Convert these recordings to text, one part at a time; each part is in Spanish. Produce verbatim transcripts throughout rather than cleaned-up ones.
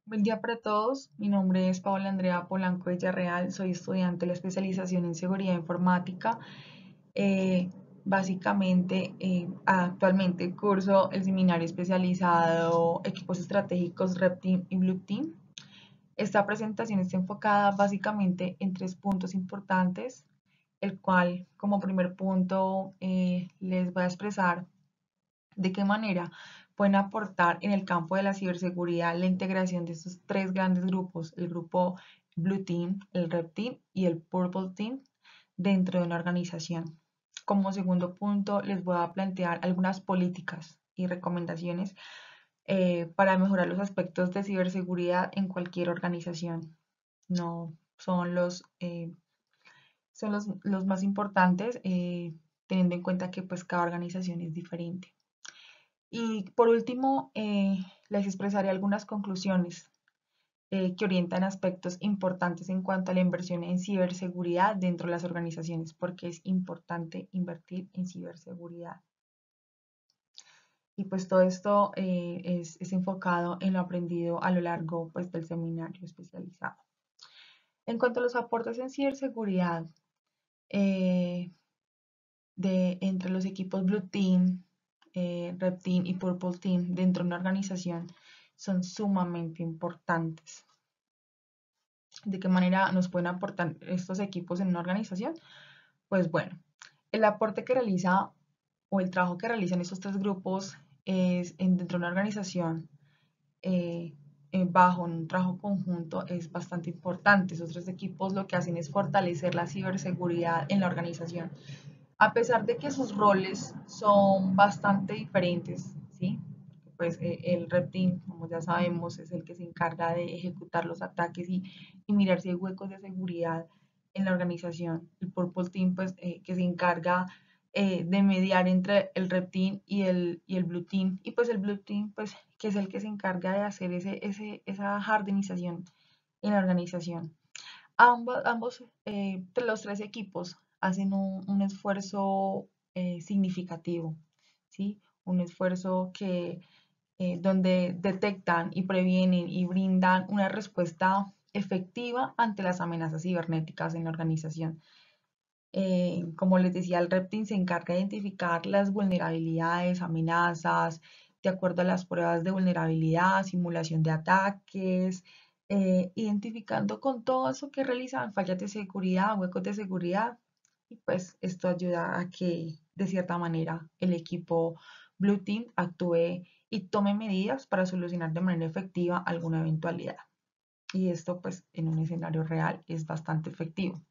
Buen día para todos. Mi nombre es Paola Andrea Polanco Villarreal. Soy estudiante de la especialización en seguridad informática. Eh, Básicamente, eh, actualmente curso el seminario especializado Equipos Estratégicos Red Team y Blue Team. Esta presentación está enfocada básicamente en tres puntos importantes, el cual como primer punto eh, les voy a expresar de qué manera pueden aportar en el campo de la ciberseguridad la integración de estos tres grandes grupos, el grupo Blue Team, el Red Team y el Purple Team dentro de una organización. Como segundo punto, les voy a plantear algunas políticas y recomendaciones eh, para mejorar los aspectos de ciberseguridad en cualquier organización. No son los, eh, son los, los más importantes, eh, teniendo en cuenta que pues cada organización es diferente. Y por último, eh, les expresaré algunas conclusiones eh, que orientan aspectos importantes en cuanto a la inversión en ciberseguridad dentro de las organizaciones, porque es importante invertir en ciberseguridad. Y pues todo esto eh, es, es, enfocado en lo aprendido a lo largo pues, del seminario especializado. En cuanto a los aportes en ciberseguridad, eh, de, entre los equipos Blue Team, eh, Red Team y Purple Team dentro de una organización son sumamente importantes. ¿De qué manera nos pueden aportar estos equipos en una organización? Pues bueno, el aporte que realiza o el trabajo que realizan estos tres grupos es en, dentro de una organización eh, eh, bajo un trabajo conjunto es bastante importante. Esos tres equipos lo que hacen es fortalecer la ciberseguridad en la organización. A pesar de que sus roles son bastante diferentes, ¿sí? Pues eh, el Red Team, como ya sabemos, es el que se encarga de ejecutar los ataques y, y mirar si hay huecos de seguridad en la organización. El Purple Team, pues, eh, que se encarga eh, de mediar entre el Red Team y el, y el Blue Team. Y pues el Blue Team, pues, que es el que se encarga de hacer ese, ese, esa jardinización en la organización. Ambos, ambos eh, los tres equipos hacen un, un esfuerzo eh, significativo, ¿sí? Un esfuerzo que, eh, donde detectan y previenen y brindan una respuesta efectiva ante las amenazas cibernéticas en la organización. Eh, como les decía, el Reptin se encarga de identificar las vulnerabilidades, amenazas, de acuerdo a las pruebas de vulnerabilidad, simulación de ataques, eh, identificando con todo eso que realizan fallas de seguridad, huecos de seguridad, y pues esto ayuda a que de cierta manera el equipo Blue Team actúe y tome medidas para solucionar de manera efectiva alguna eventualidad. Y esto pues en un escenario real es bastante efectivo.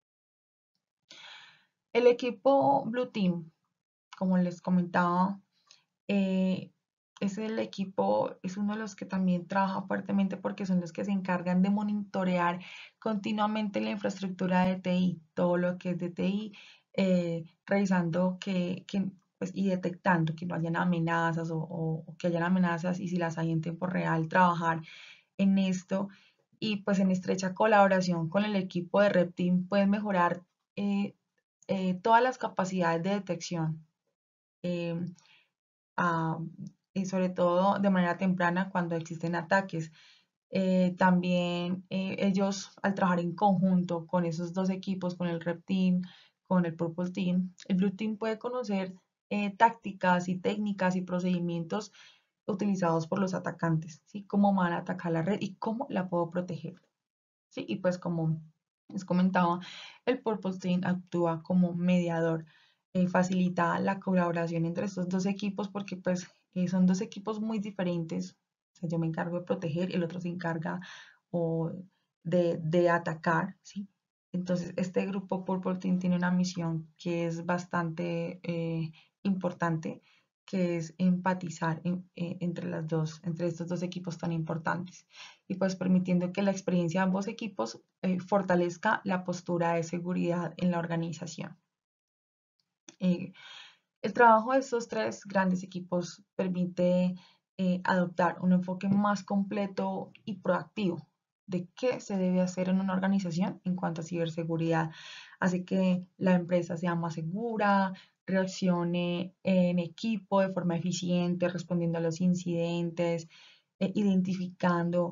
El equipo Blue Team, como les comentaba, eh, es el equipo, es uno de los que también trabaja fuertemente porque son los que se encargan de monitorear continuamente la infraestructura de T I, todo lo que es de T I, eh, revisando que, que pues, y detectando que no hayan amenazas o, o, o que hayan amenazas y si las hay en tiempo real, trabajar en esto y pues en estrecha colaboración con el equipo de Red Team pueden mejorar eh, eh, todas las capacidades de detección eh, a, y sobre todo de manera temprana cuando existen ataques. Eh, también eh, ellos al trabajar en conjunto con esos dos equipos, con el Red Team, con el Purple Team, el Blue Team puede conocer eh, tácticas y técnicas y procedimientos utilizados por los atacantes, ¿sí? Cómo van a atacar la red y cómo la puedo proteger, ¿sí? Y pues como les comentaba, el Purple Team actúa como mediador, eh, facilita la colaboración entre estos dos equipos porque pues eh, son dos equipos muy diferentes. O sea, yo me encargo de proteger, el otro se encarga o de, de atacar, ¿sí? Entonces, este grupo Purple Team tiene una misión que es bastante eh, importante, que es empatizar en, eh, entre las dos, entre estos dos equipos tan importantes y pues permitiendo que la experiencia de ambos equipos eh, fortalezca la postura de seguridad en la organización. Eh, el trabajo de estos tres grandes equipos permite eh, adoptar un enfoque más completo y proactivo de qué se debe hacer en una organización en cuanto a ciberseguridad. Hace que la empresa sea más segura, reaccione en equipo de forma eficiente, respondiendo a los incidentes, eh, identificando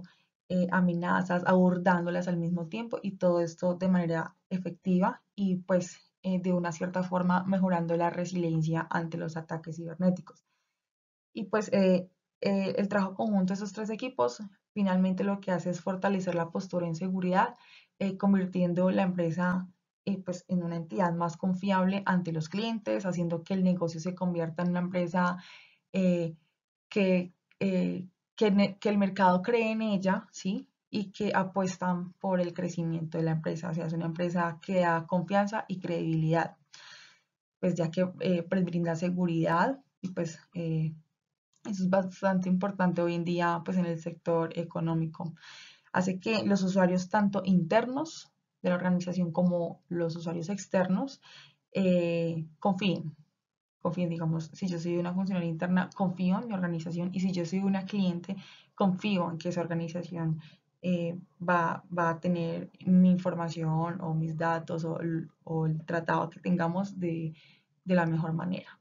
eh, amenazas, abordándolas al mismo tiempo y todo esto de manera efectiva y pues eh, de una cierta forma mejorando la resiliencia ante los ataques cibernéticos. Y pues eh, eh, el trabajo conjunto de esos tres equipos finalmente lo que hace es fortalecer la postura en seguridad, eh, convirtiendo la empresa eh, pues en una entidad más confiable ante los clientes, haciendo que el negocio se convierta en una empresa eh, que, eh, que, que el mercado cree en ella, ¿sí? Y que apuestan por el crecimiento de la empresa. O sea, es una empresa que da confianza y credibilidad, pues ya que eh, pues, brinda seguridad y pues eh, eso es bastante importante hoy en día pues en el sector económico. Hace que los usuarios tanto internos de la organización como los usuarios externos eh, confíen confíen, digamos, si yo soy una funcionaria interna, confío en mi organización y si yo soy una cliente, confío en que esa organización eh, va, va, a tener mi información o mis datos o el, o el tratado que tengamos de, de la mejor manera.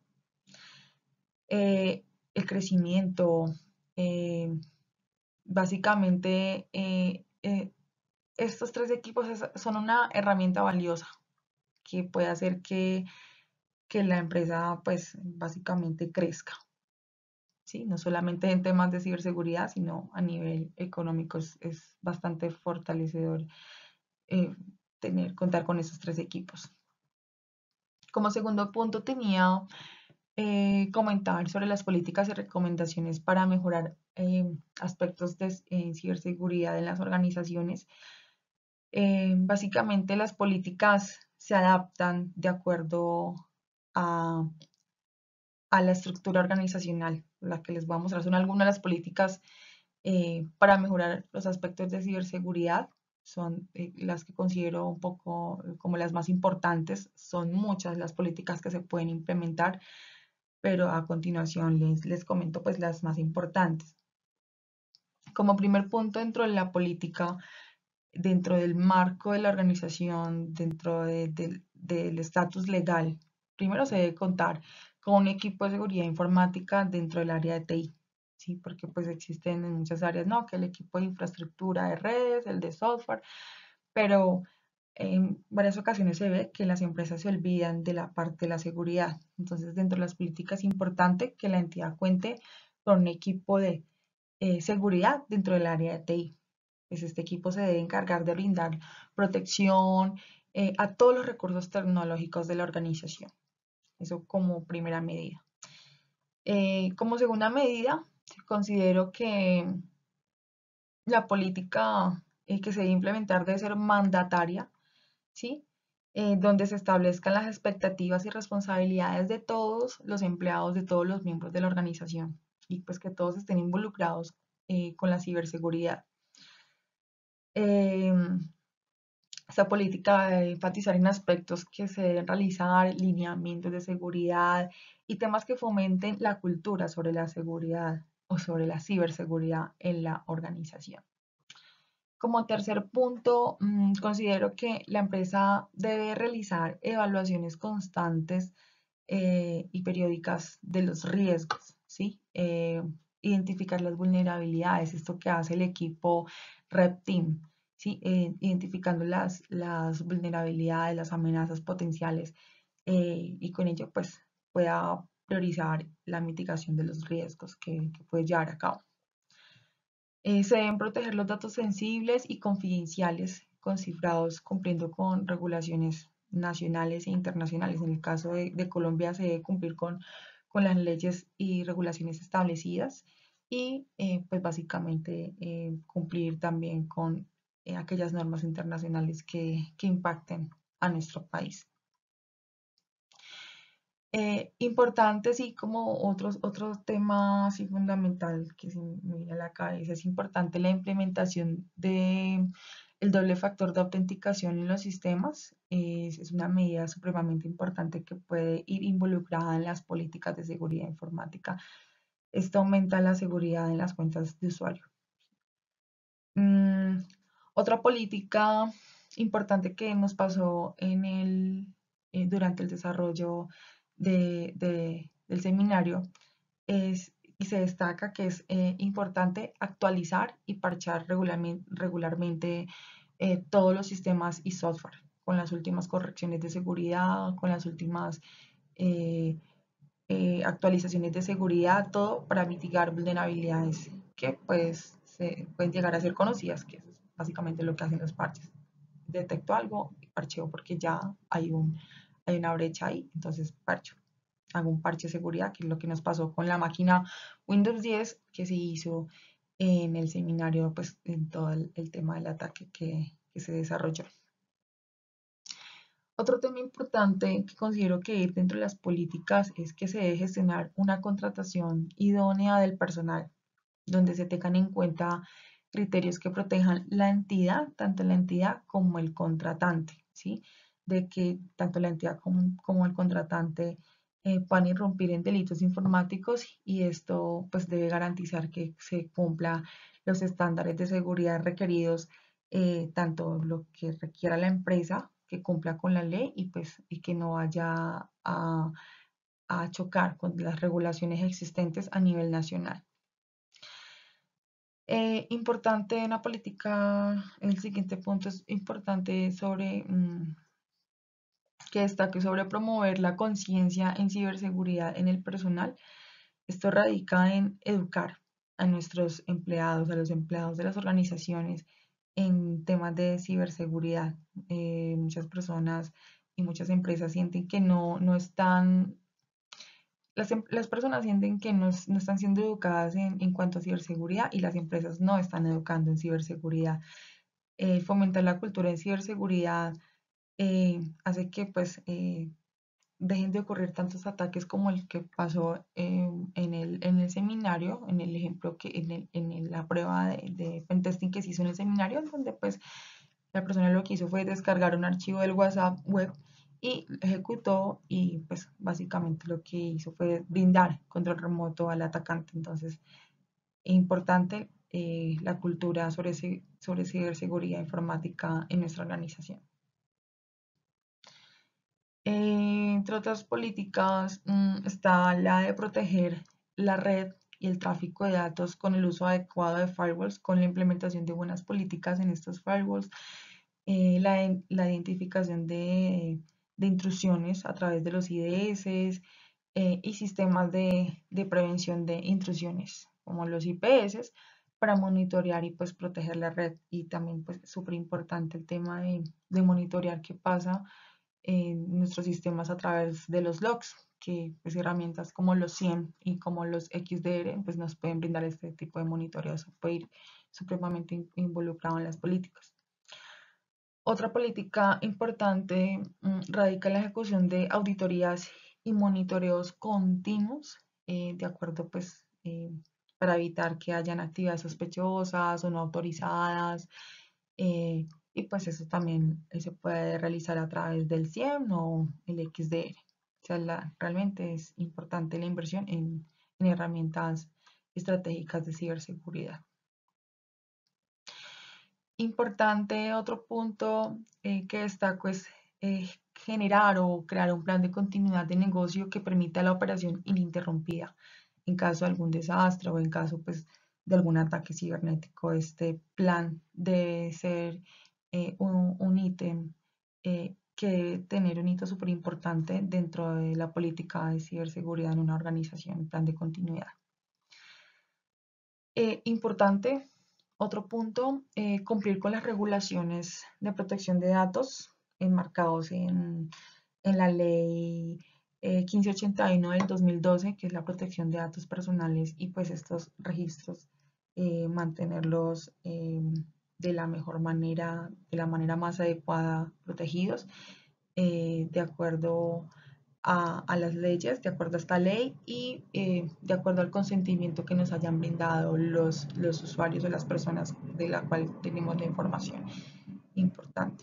Eh, el crecimiento, eh, básicamente, eh, eh, estos tres equipos es, son una herramienta valiosa que puede hacer que, que la empresa, pues, básicamente crezca. ¿Sí? No solamente en temas de ciberseguridad, sino a nivel económico es, es bastante fortalecedor eh, tener, contar con esos tres equipos. Como segundo punto tenía eh, comentar sobre las políticas y recomendaciones para mejorar eh, aspectos de eh, ciberseguridad en las organizaciones. Eh, básicamente las políticas se adaptan de acuerdo a, a la estructura organizacional. La que les voy a mostrar son algunas de las políticas eh, para mejorar los aspectos de ciberseguridad. Son eh, las que considero un poco eh, como las más importantes. Son muchas las políticas que se pueden implementar, pero a continuación les, les comento pues las más importantes. Como primer punto dentro de la política, dentro del marco de la organización, dentro de, de, del estatus legal, primero se debe contar con un equipo de seguridad informática dentro del área de T I. Sí, porque pues existen en muchas áreas, ¿no? Que el equipo de infraestructura de redes, el de software, pero en varias ocasiones se ve que las empresas se olvidan de la parte de la seguridad. Entonces, dentro de las políticas es importante que la entidad cuente con un equipo de eh, seguridad dentro del área de T I. Pues este equipo se debe encargar de brindar protección eh, a todos los recursos tecnológicos de la organización. Eso como primera medida. Eh, como segunda medida, considero que la política eh, que se debe implementar debe ser mandataria, ¿sí? Eh, donde se establezcan las expectativas y responsabilidades de todos los empleados, de todos los miembros de la organización y pues que todos estén involucrados eh, con la ciberseguridad. Eh, esta política debe enfatizar en aspectos que se deben realizar, lineamientos de seguridad y temas que fomenten la cultura sobre la seguridad o sobre la ciberseguridad en la organización. Como tercer punto, mmm, considero que la empresa debe realizar evaluaciones constantes eh, y periódicas de los riesgos, ¿sí? Eh, identificar las vulnerabilidades, esto que hace el equipo Red Team, ¿sí? Eh, identificando las, las vulnerabilidades, las amenazas potenciales eh, y con ello pues pueda priorizar la mitigación de los riesgos que, que puede llevar a cabo. Eh, se deben proteger los datos sensibles y confidenciales con cifrados cumpliendo con regulaciones nacionales e internacionales. En el caso de, de Colombia se debe cumplir con, con, las leyes y regulaciones establecidas y eh, pues básicamente eh, cumplir también con eh, aquellas normas internacionales que, que impacten a nuestro país. Eh, importante, sí, como otros, otro tema así fundamental que se me viene a la cabeza, es importante la implementación de el doble factor de autenticación en los sistemas. Es, es una medida supremamente importante que puede ir involucrada en las políticas de seguridad informática. Esto aumenta la seguridad en las cuentas de usuario. Mm, otra política importante que nos pasó en el, eh, durante el desarrollo de, de, del seminario es y se destaca que es eh, importante actualizar y parchar regularmente, regularmente eh, todos los sistemas y software con las últimas correcciones de seguridad, con las últimas eh, eh, actualizaciones de seguridad, todo para mitigar vulnerabilidades que pues se pueden llegar a ser conocidas, que es básicamente lo que hacen los parches. Detecto algo, parcheo porque ya hay, un, hay una brecha ahí, entonces parcho. Hago un parche de seguridad, que es lo que nos pasó con la máquina Windows diez que se hizo en el seminario, pues en todo el, el tema del ataque que, que se desarrolló. Otro tema importante que considero que dentro de las políticas es que se debe gestionar una contratación idónea del personal, donde se tengan en cuenta criterios que protejan la entidad, tanto la entidad como el contratante, ¿sí? De que tanto la entidad como, como el contratante eh, puedan irrumpir en delitos informáticos y esto pues debe garantizar que se cumpla los estándares de seguridad requeridos, eh, tanto lo que requiera la empresa, que cumpla con la ley y pues y que no vaya a, a chocar con las regulaciones existentes a nivel nacional. Eh, importante en la política, el siguiente punto es importante sobre mm, que destaque sobre promover la conciencia en ciberseguridad en el personal. Esto radica en educar a nuestros empleados, a los empleados de las organizaciones en temas de ciberseguridad. Eh, muchas personas y muchas empresas sienten que no, no están las, em, las personas sienten que no, no están siendo educadas en, en cuanto a ciberseguridad y las empresas no están educando en ciberseguridad. Eh, fomentar la cultura en ciberseguridad eh, hace que pues eh, dejen de ocurrir tantos ataques como el que pasó eh, en, el, en el seminario, en el ejemplo que en, el, en la prueba de, de pentesting que se hizo en el seminario, donde pues la persona lo que hizo fue descargar un archivo del WhatsApp web y ejecutó y pues básicamente lo que hizo fue brindar control remoto al atacante. Entonces, es importante eh, la cultura sobre, sobre ciberseguridad informática en nuestra organización. Eh, entre otras políticas mmm, está la de proteger la red y el tráfico de datos con el uso adecuado de firewalls, con la implementación de buenas políticas en estos firewalls, eh, la, la, identificación de, de, intrusiones a través de los I D S eh, y sistemas de, de, prevención de intrusiones, como los I P S, para monitorear y pues proteger la red. Y también pues súper importante el tema de, de monitorear qué pasa en nuestros sistemas a través de los logs, que pues, herramientas como los SIEM y como los X D R pues, nos pueden brindar este tipo de monitoreo, eso puede ir supremamente involucrado en las políticas. Otra política importante mmm, radica en la ejecución de auditorías y monitoreos continuos, eh, de acuerdo pues eh, para evitar que hayan actividades sospechosas o no autorizadas, eh, y pues eso también se puede realizar a través del SIEM o el X D R. O sea, la, realmente es importante la inversión en, en herramientas estratégicas de ciberseguridad. Importante, otro punto eh, que destaco es eh, generar o crear un plan de continuidad de negocio que permita la operación ininterrumpida en caso de algún desastre o en caso pues, de algún ataque cibernético. Este plan debe ser eh, un, un ítem eh, que debe tener un hito súper importante dentro de la política de ciberseguridad en una organización, plan de continuidad. Eh, importante, otro punto, eh, cumplir con las regulaciones de protección de datos enmarcados en, en la ley eh, quince ochenta y uno del dos mil doce, que es la protección de datos personales y pues estos registros, eh, mantenerlos eh, de la mejor manera, de la manera más adecuada protegidos, eh, de acuerdo a, a, las leyes, de acuerdo a esta ley y eh, de acuerdo al consentimiento que nos hayan brindado los, los usuarios o las personas de la cual tenemos la información. Importante.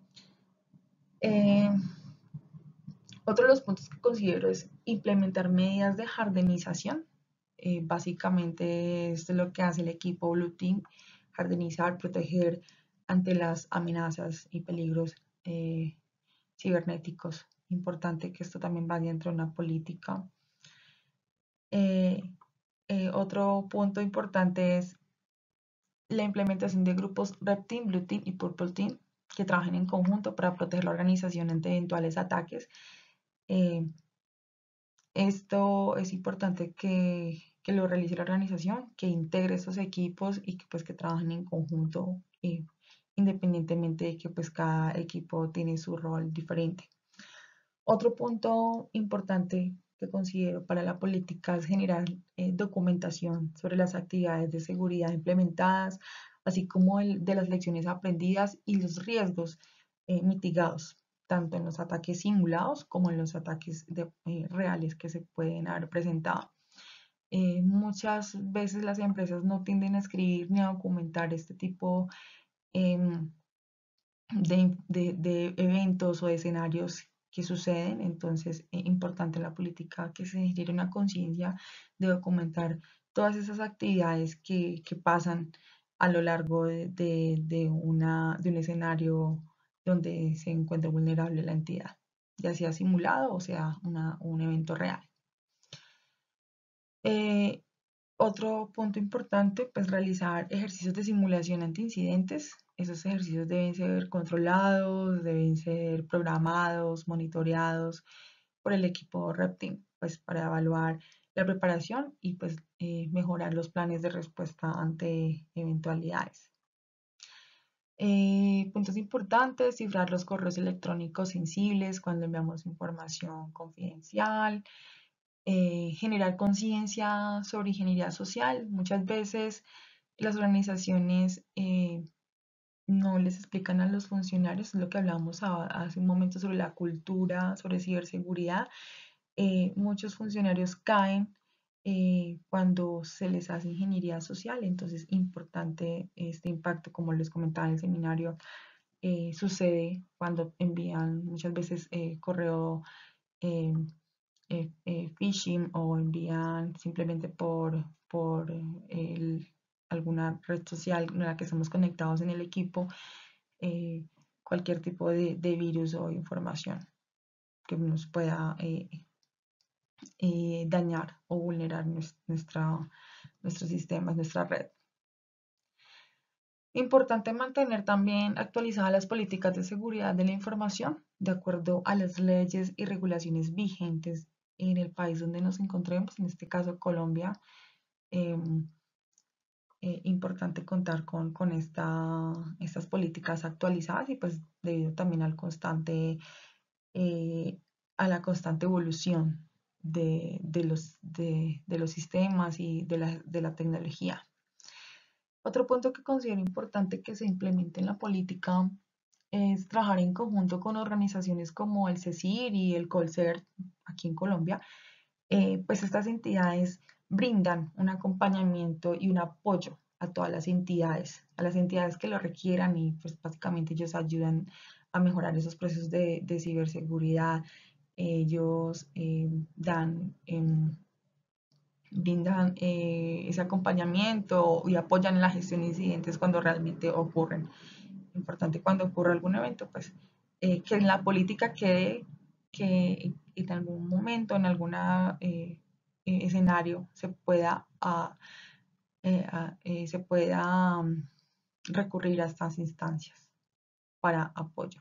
Eh, otro de los puntos que considero es implementar medidas de jardinización. Eh, básicamente esto es lo que hace el equipo Blue Team, jardinizar, proteger ante las amenazas y peligros eh, cibernéticos. Importante que esto también vaya dentro de una política. Eh, Eh, otro punto importante es la implementación de grupos Red Team, Blue Team y Purple Team que trabajen en conjunto para proteger la organización ante eventuales ataques. Eh, esto es importante que, que, lo realice la organización, que integre esos equipos y que, pues, que trabajen en conjunto, eh, independientemente de que pues, cada equipo tiene su rol diferente. Otro punto importante que considero para la política es generar eh, documentación sobre las actividades de seguridad implementadas, así como el, de las lecciones aprendidas y los riesgos eh, mitigados, tanto en los ataques simulados como en los ataques de, eh, reales que se pueden haber presentado. Eh, muchas veces las empresas no tienden a escribir ni a documentar este tipo eh, de, de, de, eventos o de escenarios que suceden. Entonces es importante en la política que se genere una conciencia de documentar todas esas actividades que, que pasan a lo largo de, de, de, una, de un escenario donde se encuentra vulnerable la entidad, ya sea simulado o sea una, un evento real. Eh, Otro punto importante, pues realizar ejercicios de simulación ante incidentes. Esos ejercicios deben ser controlados, deben ser programados, monitoreados por el equipo Red Team, pues para evaluar la preparación y pues eh, mejorar los planes de respuesta ante eventualidades. Eh, puntos importantes, cifrar los correos electrónicos sensibles cuando enviamos información confidencial, eh, generar conciencia sobre ingeniería social. Muchas veces las organizaciones eh, no les explican a los funcionarios lo que hablamos a, hace un momento sobre la cultura, sobre ciberseguridad. Eh, muchos funcionarios caen eh, cuando se les hace ingeniería social, entonces importante este impacto, como les comentaba en el seminario, eh, sucede cuando envían muchas veces eh, correo eh, eh, eh, phishing o envían simplemente por, por el, alguna red social en la que estamos conectados en el equipo, eh, cualquier tipo de, de, virus o información que nos pueda eh, eh, dañar o vulnerar nuestra, nuestros sistemas, nuestra red. Importante mantener también actualizadas las políticas de seguridad de la información de acuerdo a las leyes y regulaciones vigentes en el país donde nos encontremos, en este caso Colombia. Eh, eh, importante contar con, con esta, estas políticas actualizadas y pues debido también al constante, eh, a la constante evolución de, de, los, de, de los sistemas y de la, de la tecnología. Otro punto que considero importante que se implemente en la política es trabajar en conjunto con organizaciones como el CECIR y el Colcert aquí en Colombia. Eh, pues estas entidades brindan un acompañamiento y un apoyo a todas las entidades, a las entidades que lo requieran y pues básicamente ellos ayudan a mejorar esos procesos de, de ciberseguridad. Ellos eh, dan eh, brindan eh, ese acompañamiento y apoyan en la gestión de incidentes cuando realmente ocurren. Importante cuando ocurre algún evento, pues eh, que en la política quede que en algún momento, en algún eh, escenario, se pueda, a, eh, a, eh, se pueda um, recurrir a estas instancias para apoyo.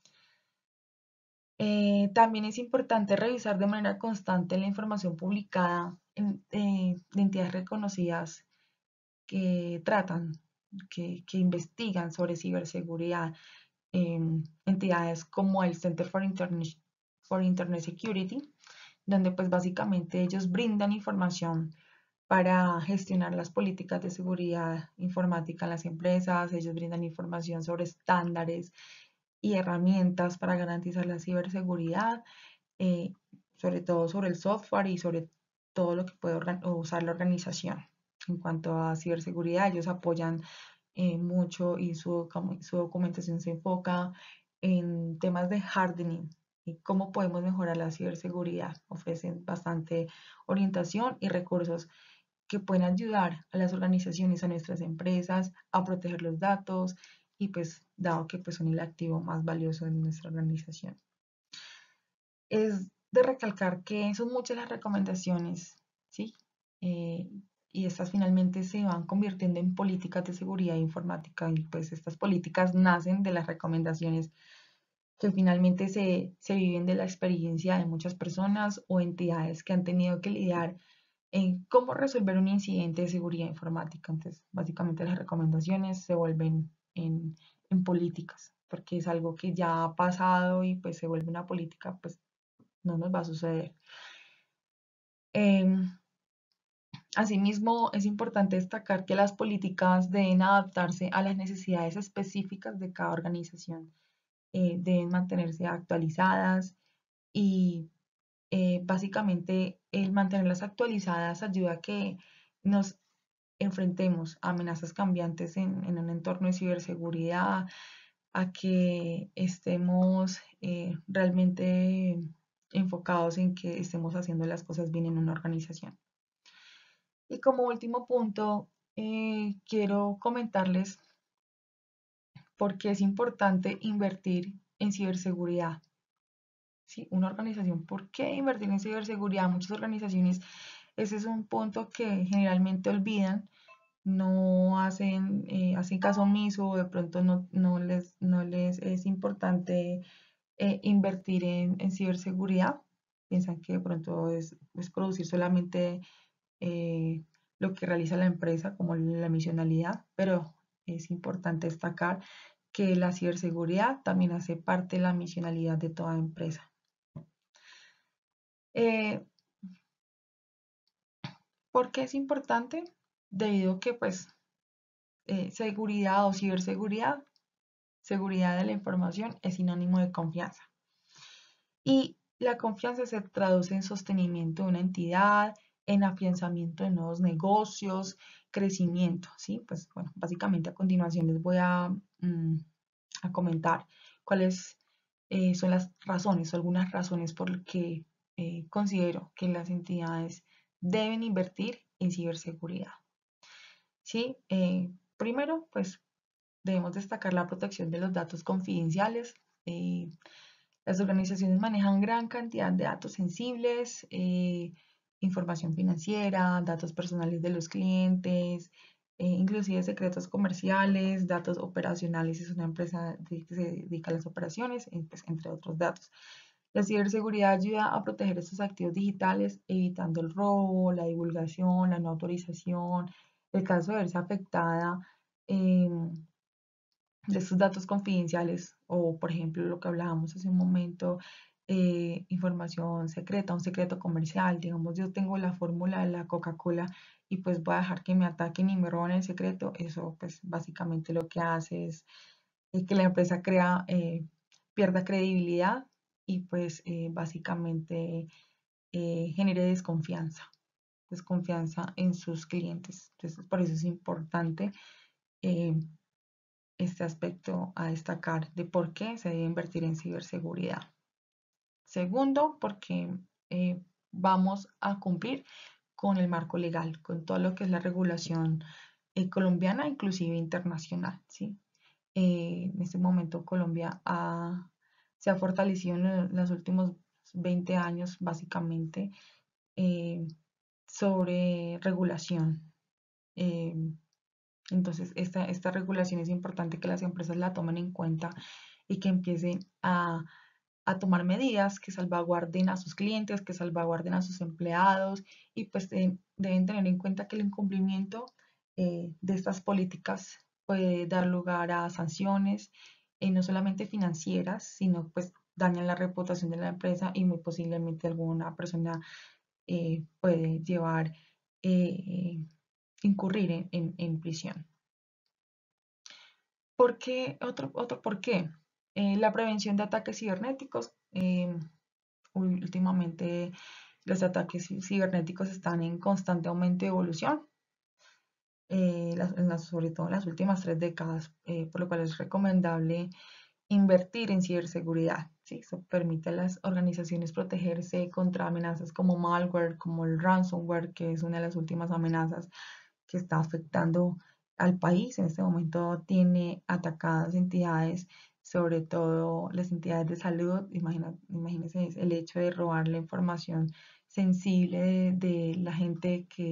Eh, también es importante revisar de manera constante la información publicada en, eh, de entidades reconocidas que tratan, que, que investigan sobre ciberseguridad, eh, entidades como el Center for Internet, for Internet Security, donde pues básicamente ellos brindan información para gestionar las políticas de seguridad informática en las empresas, ellos brindan información sobre estándares y herramientas para garantizar la ciberseguridad, eh, sobre todo sobre el software y sobre todo lo que puede usar la organización. En cuanto a ciberseguridad, ellos apoyan eh, mucho y su, su documentación se enfoca en temas de hardening y cómo podemos mejorar la ciberseguridad. Ofrecen bastante orientación y recursos que pueden ayudar a las organizaciones, a nuestras empresas, a proteger los datos y pues dado que pues son el activo más valioso de nuestra organización. Es de recalcar que son muchas las recomendaciones, ¿sí? Eh, y estas finalmente se van convirtiendo en políticas de seguridad informática y pues estas políticas nacen de las recomendaciones que finalmente se, se viven de la experiencia de muchas personas o entidades que han tenido que lidiar en cómo resolver un incidente de seguridad informática. Entonces, básicamente las recomendaciones se vuelven en, en políticas, porque es algo que ya ha pasado y pues se vuelve una política, pues no nos va a suceder. Em, Asimismo, es importante destacar que las políticas deben adaptarse a las necesidades específicas de cada organización, eh, deben mantenerse actualizadas y eh, básicamente el mantenerlas actualizadas ayuda a que nos enfrentemos a amenazas cambiantes en, en un entorno de ciberseguridad, a que estemos eh, realmente enfocados en que estemos haciendo las cosas bien en una organización. Y como último punto, eh, quiero comentarles por qué es importante invertir en ciberseguridad. ¿Sí? Una organización, ¿por qué invertir en ciberseguridad? Muchas organizaciones, ese es un punto que generalmente olvidan, no hacen, eh, hacen caso omiso o de pronto no, no, les, no les es importante eh, invertir en, en, ciberseguridad. Piensan que de pronto es, es producir solamente eh, lo que realiza la empresa como la misionalidad, pero es importante destacar que la ciberseguridad también hace parte de la misionalidad de toda empresa. Eh, ¿Por qué es importante? Debido a que pues eh, seguridad o ciberseguridad, seguridad de la información es sinónimo de confianza. Y la confianza se traduce en sostenimiento de una entidad, en afianzamiento de nuevos negocios, crecimiento, ¿sí? Pues bueno, básicamente a continuación les voy a, mm, a comentar cuáles eh, son las razones o algunas razones por las que eh, considero que las entidades deben invertir en ciberseguridad, ¿sí? Eh, primero, pues debemos destacar la protección de los datos confidenciales. Eh, las organizaciones manejan gran cantidad de datos sensibles, eh, información financiera, datos personales de los clientes, eh, inclusive secretos comerciales, datos operacionales si es una empresa que se dedica a las operaciones, eh, pues, entre otros datos. La ciberseguridad ayuda a proteger estos activos digitales, evitando el robo, la divulgación, la no autorización, el caso de verse afectada. Eh, de estos datos confidenciales o, por ejemplo, lo que hablábamos hace un momento, eh, información secreta, un secreto comercial. Digamos, yo tengo la fórmula de la Coca-Cola y pues voy a dejar que me ataquen y me roben el secreto. Eso pues básicamente lo que hace es eh, que la empresa crea, eh, pierda credibilidad y pues eh, básicamente eh, genere desconfianza, desconfianza en sus clientes. Entonces, por eso es importante eh, este aspecto a destacar de por qué se debe invertir en ciberseguridad. Segundo, porque eh, vamos a cumplir con el marco legal, con todo lo que es la regulación eh, colombiana, inclusive internacional, ¿sí? Eh, en este momento Colombia ha, se ha fortalecido en los últimos veinte años, básicamente, eh, sobre regulación. Eh, entonces, esta, esta regulación es importante que las empresas la tomen en cuenta y que empiecen a, a tomar medidas que salvaguarden a sus clientes, que salvaguarden a sus empleados y pues de- deben tener en cuenta que el incumplimiento eh, de estas políticas puede dar lugar a sanciones, eh, no solamente financieras, sino pues dañan la reputación de la empresa y muy posiblemente alguna persona eh, puede llevar, eh, incurrir en, en- en prisión. ¿Por qué? Otro, otro por qué. Eh, la prevención de ataques cibernéticos. Eh, últimamente los ataques cibernéticos están en constante aumento y evolución, eh, las, en las, sobre todo en las últimas tres décadas, eh, por lo cual es recomendable invertir en ciberseguridad. ¿Sí? Eso permite a las organizaciones protegerse contra amenazas como malware, como el ransomware, que es una de las últimas amenazas que está afectando al país. En este momento tiene atacadas entidades, sobre todo las entidades de salud. Imagina, imagínense el hecho de robar la información sensible de, de la gente que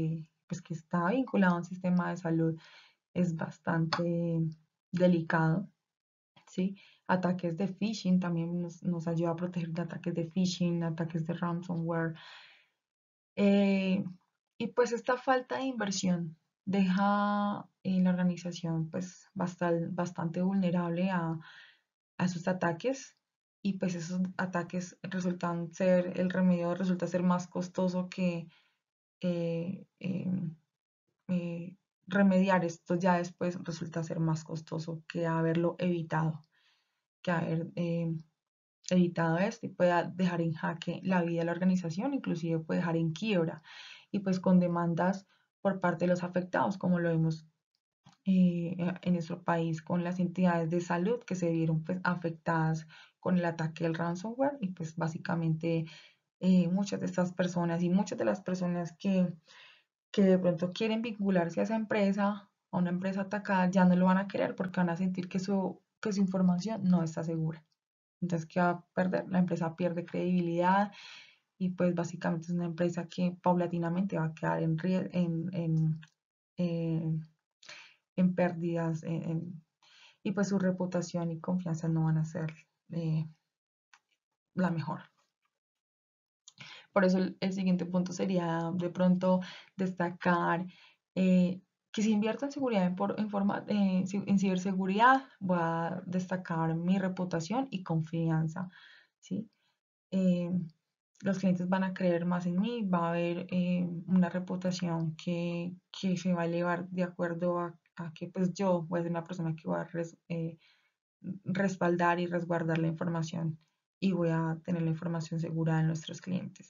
pues, que está vinculado a un sistema de salud es bastante delicado, ¿sí? Ataques de phishing también nos, nos ayuda a proteger de ataques de phishing, ataques de ransomware. Eh, y pues esta falta de inversión deja en la organización pues bastante, bastante vulnerable a, a esos ataques, y pues esos ataques resultan ser, el remedio resulta ser más costoso que eh, eh, eh, remediar esto ya después resulta ser más costoso que haberlo evitado, que haber eh, evitado esto, y pueda dejar en jaque la vida de la organización, inclusive puede dejar en quiebra, y pues con demandas por parte de los afectados, como lo vemos eh, en nuestro país con las entidades de salud que se vieron pues afectadas con el ataque del ransomware, y pues básicamente eh, muchas de estas personas y muchas de las personas que, que de pronto quieren vincularse a esa empresa, a una empresa atacada, ya no lo van a querer porque van a sentir que su, que su información no está segura. Entonces, ¿qué va a perder? La empresa pierde credibilidad, y pues básicamente es una empresa que paulatinamente va a quedar en, en, en, en, en pérdidas, en, en, y pues su reputación y confianza no van a ser eh, la mejor. Por eso el, el, siguiente punto sería de pronto destacar eh, que si invierto en seguridad en, por, en, forma, eh, en ciberseguridad, voy a destacar mi reputación y confianza, ¿sí? Eh, los clientes van a creer más en mí, va a haber eh, una reputación que, que, se va a elevar de acuerdo a, a, que pues yo voy a ser una persona que va a res, eh, respaldar y resguardar la información, y voy a tener la información segura de nuestros clientes.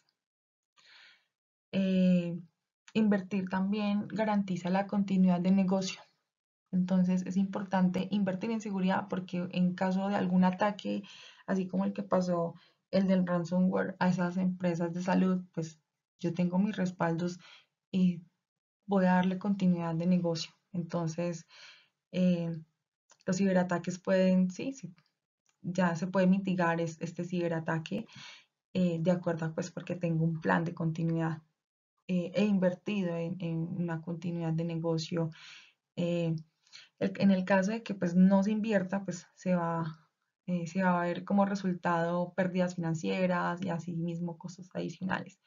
Eh, invertir también garantiza la continuidad de negocio. Entonces es importante invertir en seguridad porque en caso de algún ataque, así como el que pasó, el del ransomware a esas empresas de salud, pues yo tengo mis respaldos y voy a darle continuidad de negocio. Entonces, eh, los ciberataques pueden, sí, sí, ya se puede mitigar es, este ciberataque eh, de acuerdo, pues porque tengo un plan de continuidad. Eh, he invertido en, en, una continuidad de negocio. Eh, el, en el caso de que pues no se invierta, pues se va, eh, se va a ver como resultado pérdidas financieras y asimismo costos adicionales.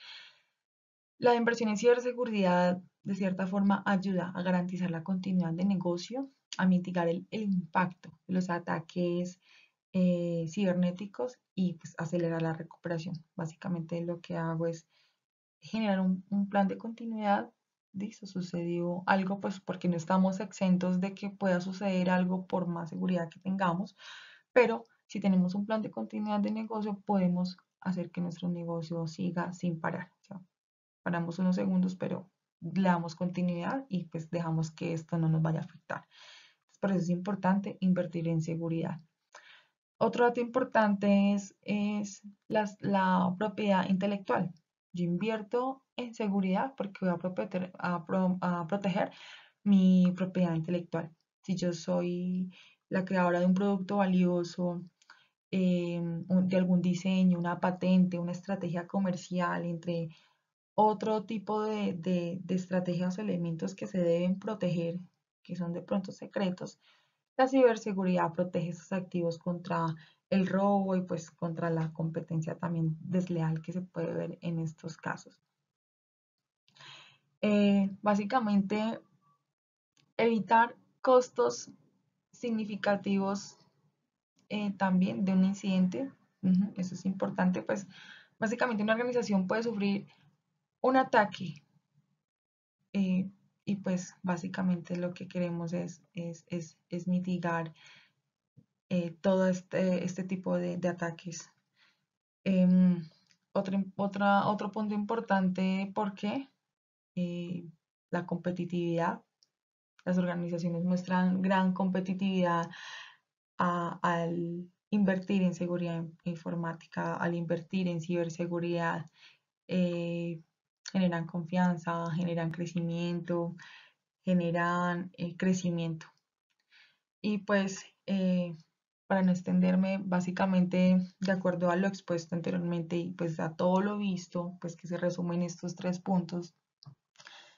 La inversión en ciberseguridad de cierta forma ayuda a garantizar la continuidad de negocio, a mitigar el, el impacto de los ataques eh, cibernéticos, y pues acelerar la recuperación. Básicamente lo que hago es generar un, un plan de continuidad. Listo, sucedió algo, pues porque no estamos exentos de que pueda suceder algo por más seguridad que tengamos, pero si tenemos un plan de continuidad de negocio, podemos hacer que nuestro negocio siga sin parar. O sea, paramos unos segundos, pero le damos continuidad y pues dejamos que esto no nos vaya a afectar. Entonces, por eso es importante invertir en seguridad. Otro dato importante es, es las, la propiedad intelectual. Yo invierto en seguridad porque voy a, proteger, a, pro, a proteger mi propiedad intelectual. Si yo soy la creadora de un producto valioso, eh, de algún diseño, una patente, una estrategia comercial, entre otro tipo de, de, de estrategias o elementos que se deben proteger, que son de pronto secretos, la ciberseguridad protege esos activos contra el robo y pues contra la competencia también desleal que se puede ver en estos casos. Eh, básicamente, evitar costos significativos eh, también de un incidente, uh-huh, eso es importante, pues básicamente una organización puede sufrir un ataque eh, y pues básicamente lo que queremos es, es, es, es mitigar eh, todo este, este tipo de, de ataques. Eh, otro, otra, otro punto importante, porque eh, la competitividad. Las organizaciones muestran gran competitividad a, al invertir en seguridad informática, al invertir en ciberseguridad. Eh, generan confianza, generan crecimiento, generan eh, crecimiento. Y pues, eh, para no extenderme, básicamente, de acuerdo a lo expuesto anteriormente y pues a todo lo visto, pues que se resume en estos tres puntos,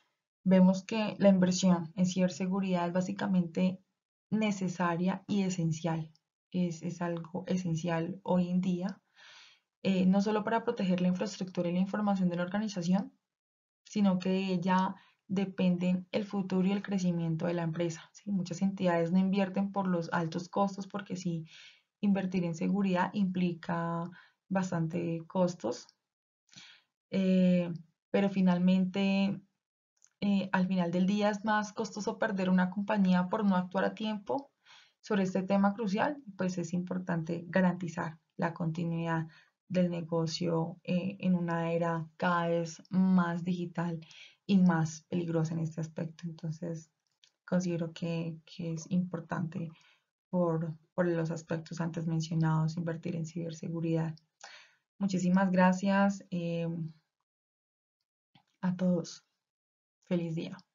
vemos que la inversión en ciberseguridad es básicamente necesaria y esencial. Es, es algo esencial hoy en día, eh, no solo para proteger la infraestructura y la información de la organización, sino que de ella dependen el futuro y el crecimiento de la empresa. ¿Sí? Muchas entidades no invierten por los altos costos porque sí, invertir en seguridad implica bastante costos, eh, pero finalmente, eh, al final del día es más costoso perder una compañía por no actuar a tiempo sobre este tema crucial, pues es importante garantizar la continuidad del negocio eh, en una era cada vez más digital y más peligrosa en este aspecto. Entonces, considero que, que es importante por, por los aspectos antes mencionados, invertir en ciberseguridad. Muchísimas gracias eh, a todos. Feliz día.